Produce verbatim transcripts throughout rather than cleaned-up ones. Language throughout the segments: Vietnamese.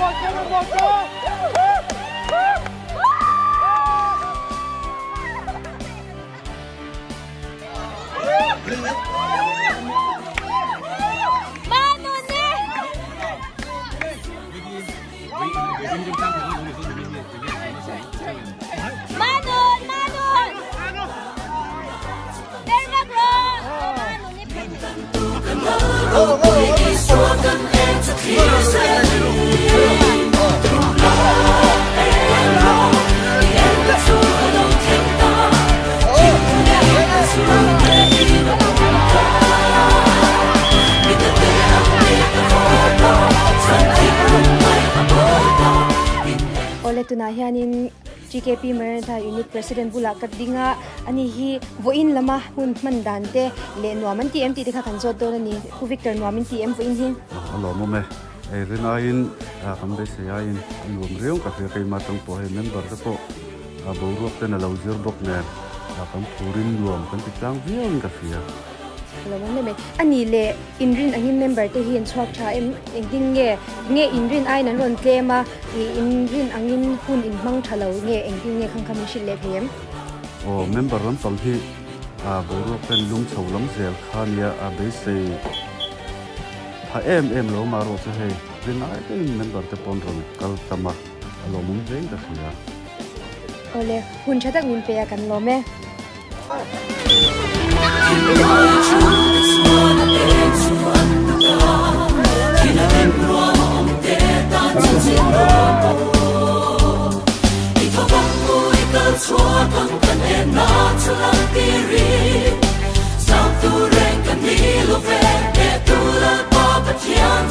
Tuna hianin T K P Maranatha Unit President bula kadinga ani hi voin lama hun mandante le nuam T M T de kha kanjot don ani ku Victor nuam T M voin hin alo mo me e renain a kam beiseiin nuam reung ka fe ma tang po he member ka po a bo ruak ten a lo zir bok ne a kam purin nuam kan ti tang viang ka fia lawm le me ani le inrin angin member te hian chhuak tha em engding nge nge inrin ai nan ron tlema i inrin angin hun in hmang thalo nge engding nge khang kham shil le them o member ram pang hi a boru pen lung chholam zel khania a beisei pha em em lo maro che he rin ai te member te pon ron kal tama alo mum veng da khia ole hun chatak min pe kan lo me Pathian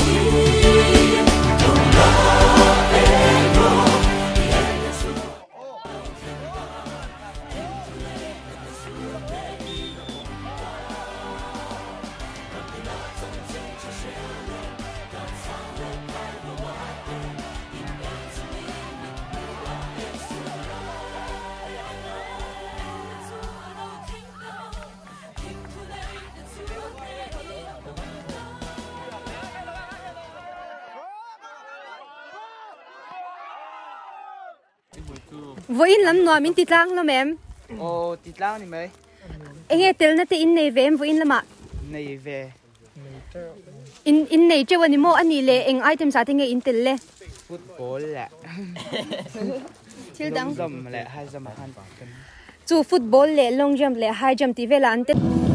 voin lam nuam in titlang lo mem o titlang ni mai enge tel na te in nei vem voin lama nei ve in in nei chewani mo ani le eng item sa thenge in tel le football la thil dang zam le hai zam han kan chu football le long jump le high jump ti vela ante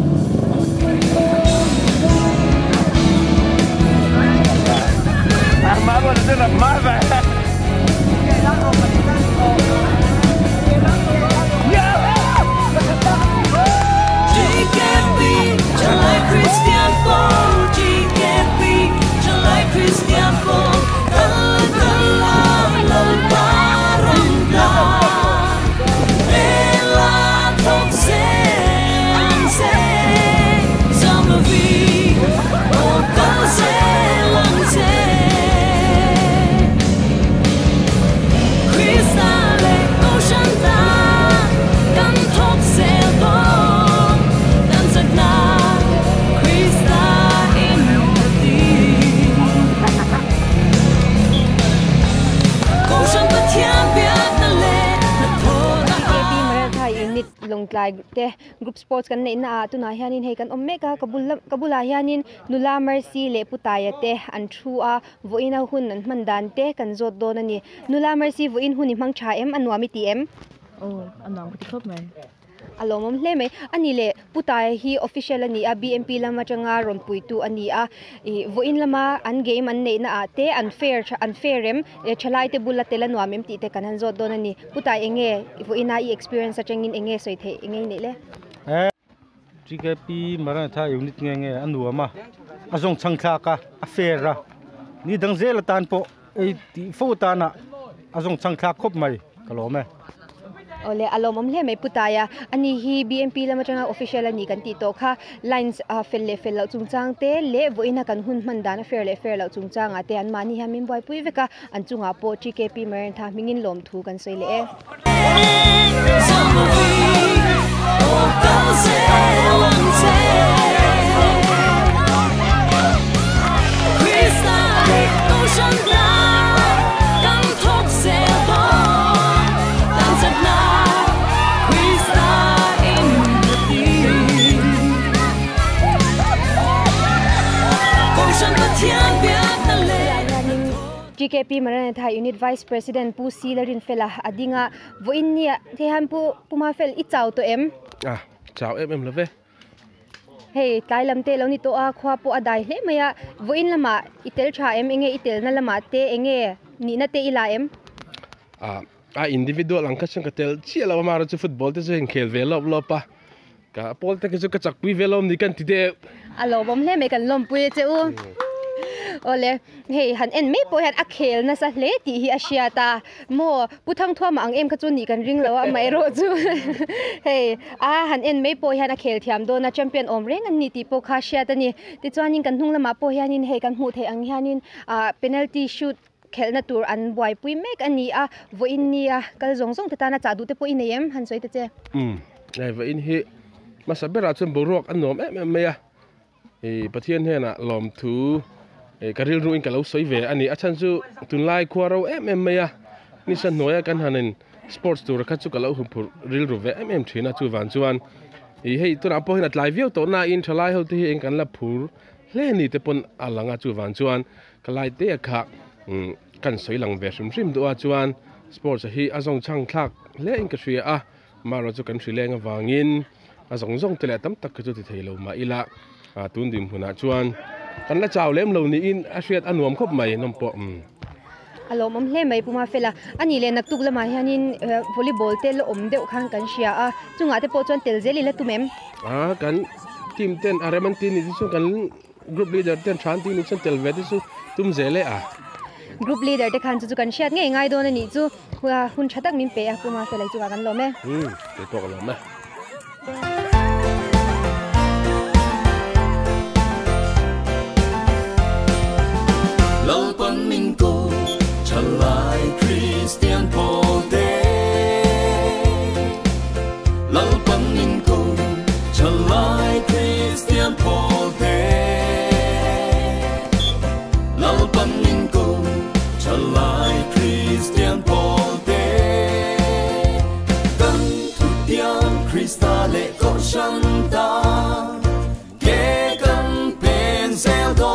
armado de la armada Thalai Christian Paul, T K P, Thalai Christian Paul, Thalai Lawm Ela Thok Sen Sen, Summer V, Oh Kal Sen Lang Sen, Crystal Ocean Ta, Kan Thok Sen Bong, Dan Sakna. Vanglai te group sports kan nei na tu na hianin he kan omega kabul kabula hianin nula mercy le putaya te an thu a voina hun an mandan te kan zot don ani nula mercy voin hun hmang tha em anwami ti em oh anang ti khop mai alomom hle me ani le putaya hi official ani a B M P lama changa ron puitu ani a voin lama an game an nei na ate unfair unfair em chalai te bulla te lanwam em ti te kan han zot don ani putai enge voina i experience achangin enge soithe enge nei le T K P Maranatha Unit nge nge anuama azong changkha ka affair ra ni dangzel tan po ei ti fo ta na azong changkha khop mai kalome ole alomom hle me putaya ani hi B M P lama changa official ani kan ti to kha lines a fel le fel lo chungchang te le voina kan hun mandana fair le fair lo chungchang ate an mani ha min boy pui veka an chunga po T K P Maranatha mingin lom thu kan sei le e Crystal Ocean K P Maranatha Unit Vice President pu silarin fela adinga voin nia thehan pu puma fel i chau to em à chào em em là về hey tai lam te lo ni to a khwa po adai hle maya voin lama itel tha em enge itel na lama te enge ni na te ila em à à individual ang kasang katel chia la maro chu football te jeng khel ve lop lopa ka pol te ke chu ka chak pui ve lom ni kan ti de alo bom hle me kan lom pui che u ole hey han en me po han a khel na sa hle ti hi asiata mo puthang thwa ma ang em ka chu ni kan ring lo a mai ro chu hey a han en me po han a khel thiam do na champion om reng an ni ti po kha sia ta ni ti chuanin kan hnung lama po hianin he kan hmu the ang hianin a penalty shoot khelna tur an boy pui mek ani a voin nia kal zong zong ta na cha du te po inem han soi te che um nei va in hi masabera chun borok an nom em em ya e pathian he na lawm thu e karil ru in kalau soi ve ani achan chu tunlai khwaro em em ya ni san noya kan hanin sports tour kha chu kalau hu phur ril ru ve em em thina chu van chuan e hei tuna po hin atlai view to na in thalai ho ti en kan la phur hle ni te pon alanga chu van chuan kalai te kha kan soi lang ve rim rim do a chuan sports hi azong chang thak le in ka hria a maro chu kan hri lenga avangin azong zong tele tam tak chu ti thei lo ma ila a tun dim huna chuan kan la chaw lem lo ni in a hriat anuam khop mai nom po alo mom hle mai puma fela ani le nak tuk lama hianin volleyball te lo om deuh khan kan sia a chunga te po chuan tel zeli la tumem a kan team ten areman tin ni chu kan group leader ten than tin ni chu tel ve ti chu tum zele a group leader te khan chu kan sia ngai ngai do na ni chu hun thatak min pe a puma fela chu kan lo me hm te to lo me Lalpan mingko Thalai Christian Polte Lalpan mingko Thalai Christian Polte Lalpan mingko Thalai Christian Polte Kan thu tiang Christa le ko shanta ke kan pen sel do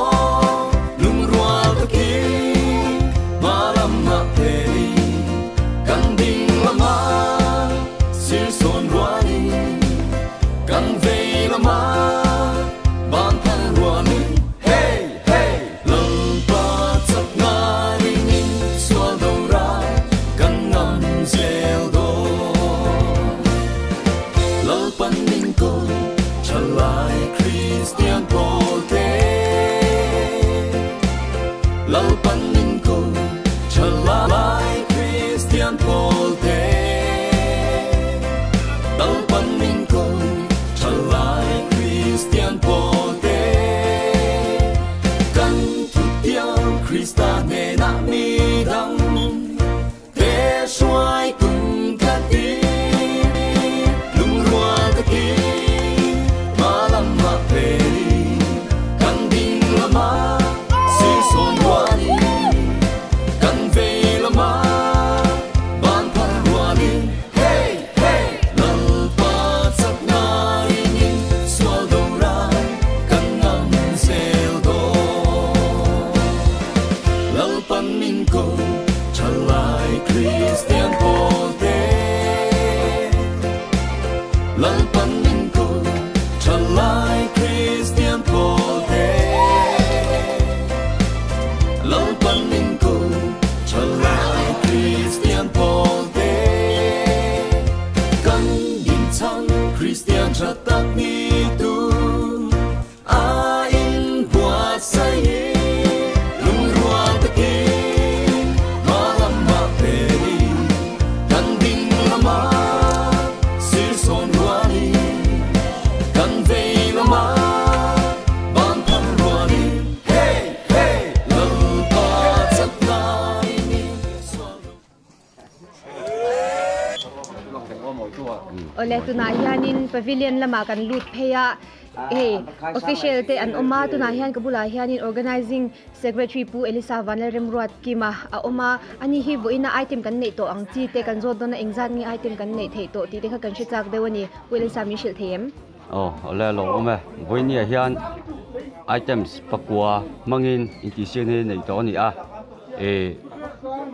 ole tuna hianin pavilion lama kan lut pheya hey official te an oma tuna hian kabula hianin organizing secretary pu elisa vanglai remruat kima a oma ani hi voina item kan nei to ang chi te kan zo dona engzat ni item kan nei thei to ti te kha kan chak dewani pu elisa mi shil them oh ole lo ome voinia hian items pakua mangin intihsiakna nei to ni a e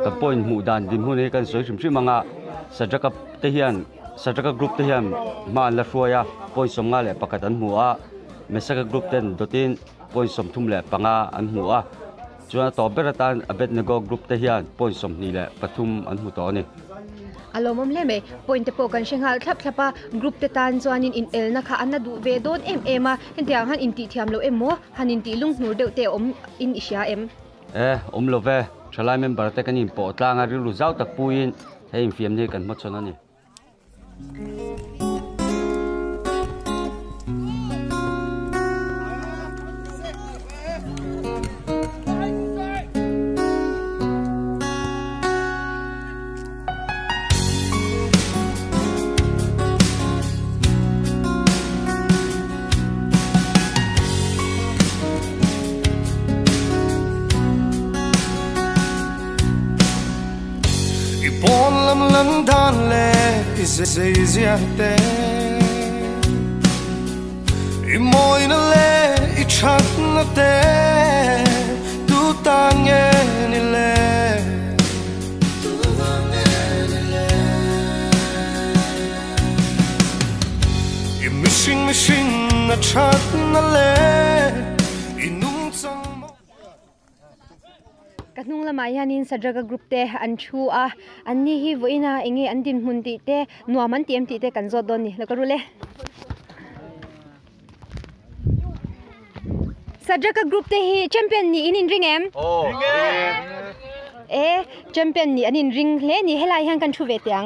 kan point mu dan dim hun he kan soi sim sim anga sajaka te hian sajaka group te hian ma la hruaya point som nga le pakat an mu a mesaka group ten dotin point som thum le panga an mu a chuan to beratan abednego group te hian point som ni le pathum an mu to ni alomom le me point te po kan shenghal thlap thlapa group te tan chuanin in el na kha an du ve don em ema hentiang han in ti thiam lo emo han in ti lung hnur deuh te om in isha em eh om lo ve thalai member te kan in po tlanga ri lu zau tak puin hei fiam ni kan mo chon ani Isiakna imoy na le ichat na te tu tange ni le tu tange ni le imishing mishing na chat na le inung sang kanung lama hianin sadraga group te an thu a anni hi voina enge an din mun ti te nuam an tiam ti te kan zot don ni lakarule sadraga group te hi champion ni in ring em oh eh champion ni anin ring hle ni helai hang kan thu ve tiang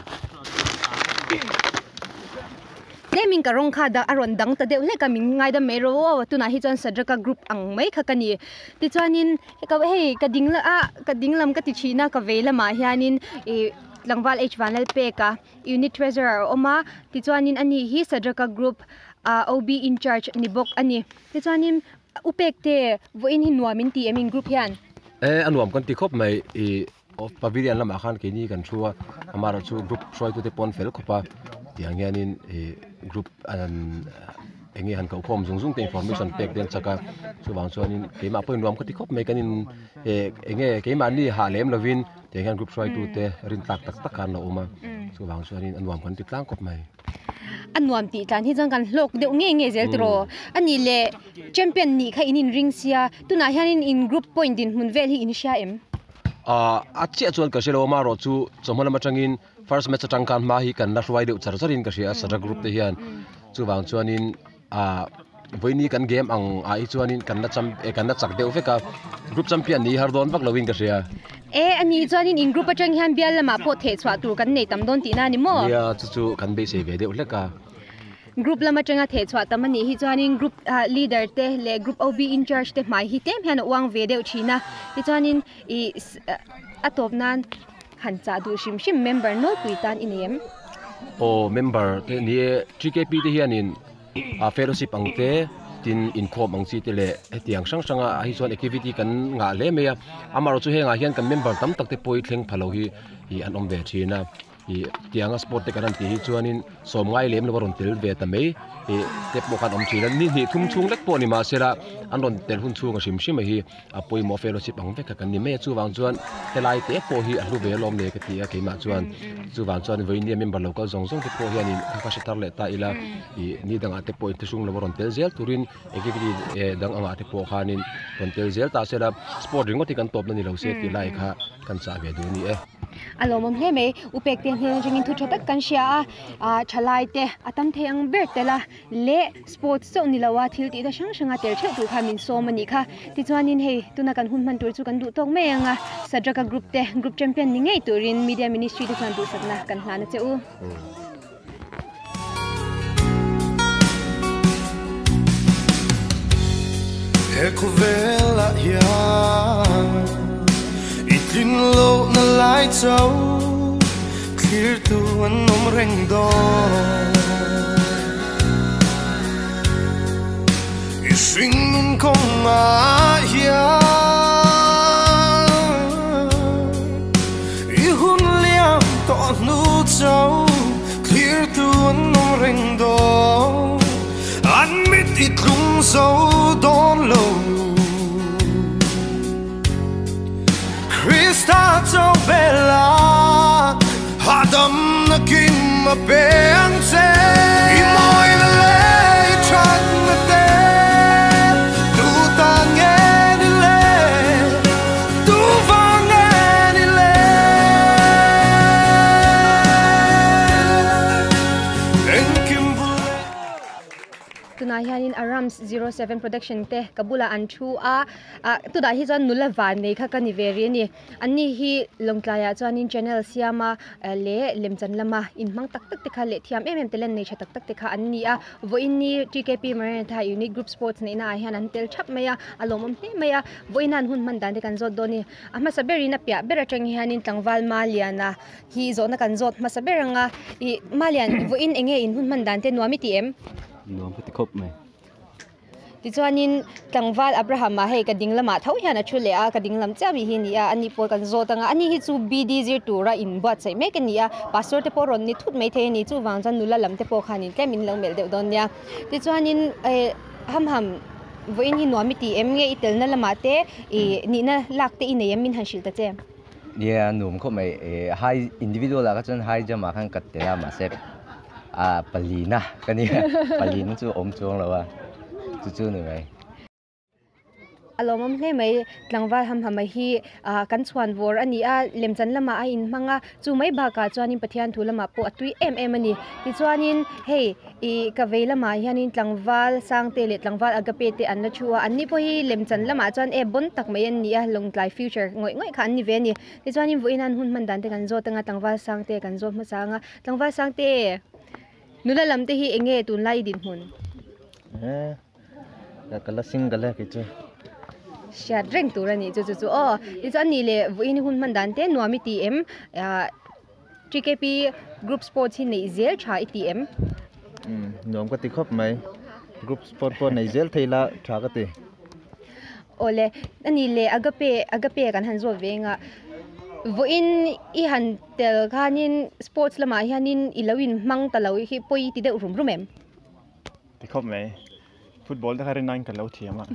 le min ka rong kha da aron dang ta de le ka min ngai da mero tu na hi chan sadraka group ang mai kha kani ti chanin ka he ka dingla a ka dinglam ka ti china ka vela ma hianin e langwal h vanal pe ka unit treasurer oma ti chanin ani hi sadraka group ob in charge ni bok ani ti chanin upek te voin hin nuamin ti emin group hian eh anuam kan ti khop mai e of pavilion lama khan ke ni kan chua amara chu group soi tu te pon fel khopa tiang hianin e group an engi han ka khom zung zung te information pek den chaka chuwang chuanin keima point nuam ka ti khop mai kanin e enge keima ni ha lem lovin te hian group soi tu te rin tak tak tak kan lo uma chuwang chuanin anuam kan ti tlang khop mai anuam ti tan hi jang kan lok de nge nge zel tro ani le champion ni kha inin ring sia tuna hianin in group point din mun vel hi in sha em a achi chuan ka selo ma ro chu chomona ma changin first match atang kan ma hi kan na ruai de char charin ka sia sada group te hian chuwang chuanin a voini kan game ang a hi chuanin kan na cham e kan na chak deu veka group champion ni har don bak lowing ka sia e ani chuanin in group atang hian bial lama po the chwa tur kan nei tam don ti na ni mo ya chu chu kan be se ve de uleka group lama changa the chwa tamani hi chuanin group leader te le group ob in charge te mai hi tem hian wang ve deu china ti chuanin i atop nan han cha du shim shim member no puitan inem o member te ni T K P te hianin a fellowship angte tin in khom ang chi te le etiang sang sanga hi chuan activity kan nga le meya amaro chu henga hian kan member tam tak te poi thleng phalo hi hi an om ve thina i tianga sport te kan ti hi chuanin som ngai lem lo ron tel ve ta mai e step mo kan om chi ni ni thum chung lek po ni ma sera an ron tel hun chung a sim sim hi a poi mo fellowship ang ve ka kan ni me chu wang chuan telai te po hi a lu ve lom le ka ti a ke ma chuan chu wang chuan voi ni member local zong zong te po hian in ka ka sitar le ta ila i ni dang ate po te sung lo ron tel zel turin activity e dang anga te po khanin ron tel zel ta sera sport ring ti kan top na ni lo se ti lai kha kan cha ve du ni e alomom hle me upek te hne jingin thu thatak kan sia a Thalai te atam the ang ber tela le sports so ni lawa thil ti da sang sanga tel che tu khamin so mani kha ti chuanin he tuna kan hun man tur chu kan du tok me anga sadraka group te group champion ni ngei turin media ministry tu kan du sakna kan hlana cheu Ekovela ya itlin lo na lai chau clear tu an nom reng do i swing in kong a ya i hun liang to nu chau clear tu an nom reng do an mit itlung so don lo Chris start to bella Hadam na kim ma beng se Imoy na lay chat na te Tu ta nghe ni le Tu va nghe ni le En kim bule Tunai hianin Arams zero seven production te kabula an thu a tu da hi chuan nula van nei kha kan ni veri ni anni hi longtlaya chuanin channel siama le lemchan lama in hmang tak tak te kha le thiam em em telen nei tha tak tak te kha anni a voin ni T K P Maranatha Unit group sports nei na hian an tel thap maya alom am he maya voinan hun man dan de kan zot doni ama saberi na pya bera tang hianin tlangwal maliana hi zo na kan zot ma saberanga i malian voin enge in hun man dan te nuami ti em nuam ka ti khop mai ti chuanin tlangwal Abraham ma hei ka dinglama thau hian a thule a ka dinglam chami hi ni a ani por kan zotanga ani hi chu B D zero two ra in bat sai mek ani a pastor te por ron ni thut mai the ni chu wangchan nula lam te po khanin tlemin lang mel de don nia ti chuanin ham ham voin hi nuami ti em nge itel na lama te e ni na lak te ine yamin han shil ta che yeah num kho mai high individual la ka chon high jama khan kat te la ma se a palina kani palin chu om chong lawa chu chu ni mai alomam hle mai tlangwal ham ham hi kan chhuan vor ani a lemchan lama a in hmanga chu mai ba ka chuanin pathian thulama po atui em em ani ti chuanin hei i ka veilama hianin tlangwal sangte le tlangwal agape te an la chua anni po hi lemchan lama chuan e bon tak mai an ni a longtlai future ngoi ngoi khan ni ve ni ti chuanin voinan hun man dan te kan zo tanga tlangwal sangte kan zo ma sanga tlangwal sangte nula lamte hi enge tun lai din hun eh la kala single ke chu sha reng tu rani chu chu chu o ti chuan ni le voin hun man dan te nuami ti em T K P group sports hi nei zel tha I T M um nom ka ti khop mai group sport po nei zel theila tha ka ti ole ani le agape agape kan han zo venga voin I han tel khanin sports lama hianin ilawin hmang talawi hi poi ti de rum rum em ti khop mai football ta kharin nine kan lo thiam a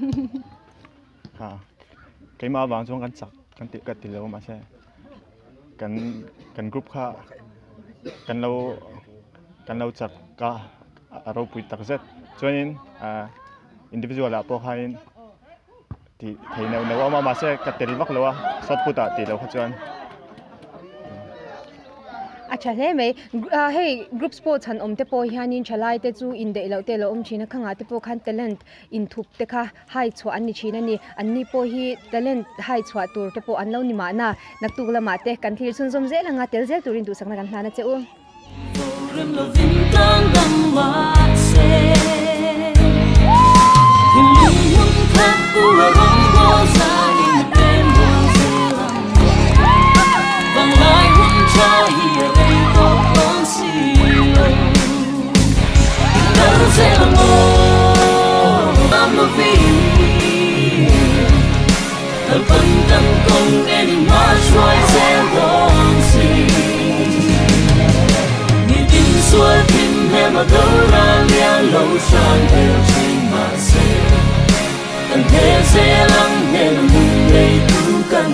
ha kai ma wang chong kan chak kan ti ka ti lo ma se kan kan group kha kan lo kan lo chak ka aro pui tak zet chuanin a individual la po khain ti theino no ma ma se ka tel vak lo a shot puta ti lo kha chuan acha le mai hey group sports han om te po hianin chalai te chu in de lo te lo om china khanga te po khan talent in thup te kha hai chho an ni china ni anni po hi talent hai chwa tur te po an lo ni ma na nak tu la ma te kan thlir sun som ze la nga tel zel turin tu sakna kan hlana che u rem lo vin tang dam wa se him hum khat u rong bo sa in tem bo se Vanglai hum cha hi I'm a feeling the fun tâm công em march right and wrong see ni tin suốt tin em mà đâu ra lia lâu sang theo trên mà sẽ anh thế sẽ lắng nghe mùi đầy cứ cần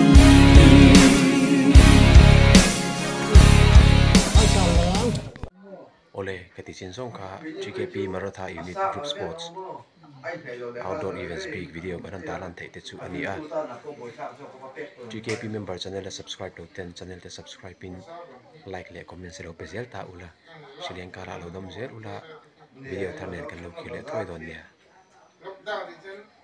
Ole katisin song ka T K P Maranatha Unit Group Sports outdoor events big video karan talan thei te chu ani a T K P member channel subscribe to ten channel te subscribe in like le comment se lo pe zel ta ula shilian kara lo dom zel ula video tharnen kan lo khile thoi don nia